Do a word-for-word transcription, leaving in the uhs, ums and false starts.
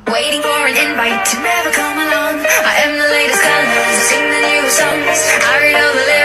Waiting for an invite to never come along. I am the latest colors, I sing the newest songs. I read all the lyrics.